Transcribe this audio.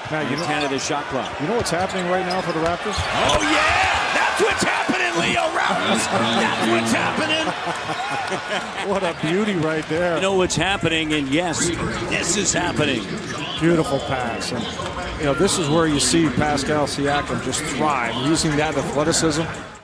Now, you know, 10 of the shot clock. You know what's happening right now for the Raptors? Oh, yeah! That's what's happening, Leo Raptors! That's what's happening! What a beauty right there. You know what's happening, and yes, this is happening. Beautiful pass. And, you know, this is where you see Pascal Siakam just thrive, using that athleticism